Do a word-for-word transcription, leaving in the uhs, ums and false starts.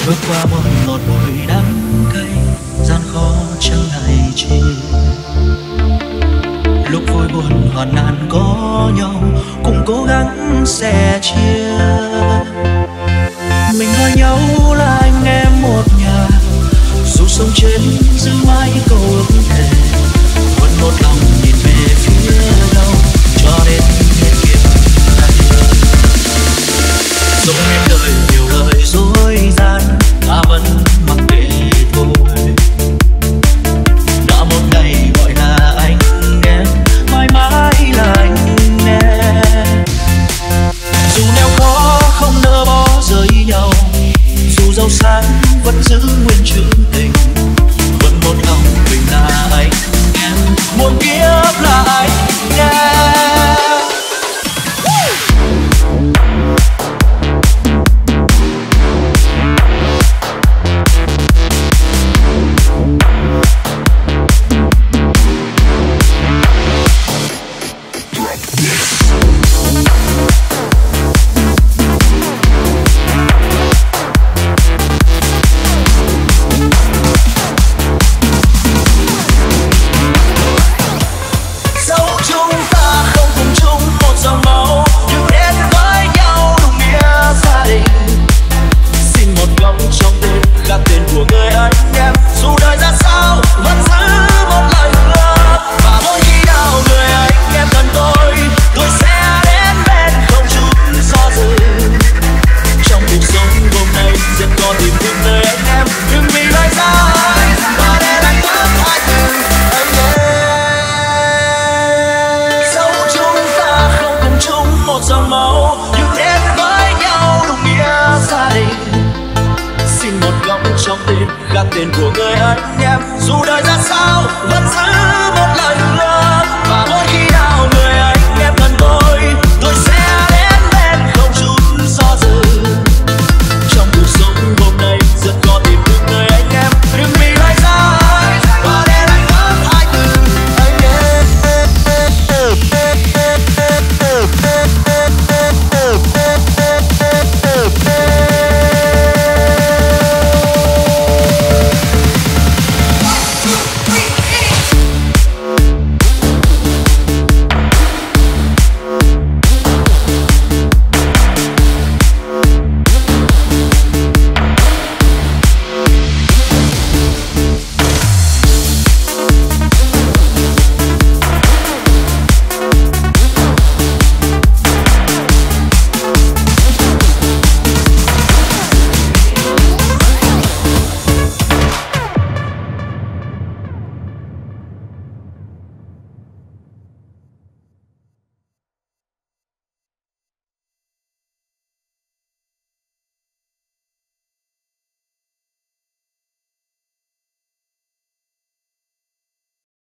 bước qua một một bụi đắng cay, gian khó chẳng ngại chi. Lúc vui buồn hoạn nạn có nhau, cùng cố gắng sẻ chia. Mình gọi nhau là anh em một nhà, dù sống chết giữ mãi câu ước thề. Vẫn một lòng nhìn về phía đâu, cho đến hết kiếp này. Dẫu em đời nhiều lời dối gian, ta vẫn mặc kệ thôi. Đã một ngày gọi là anh em, mãi mãi là anh em. Dù nghèo khó không nỡ bỏ rời nhau, dù giàu sang vẫn giữ nguyên chữ tình. Vẫn một lòng mình là anh em, muôn kiếp là anh em. Tên của người anh em, dù đời ra sao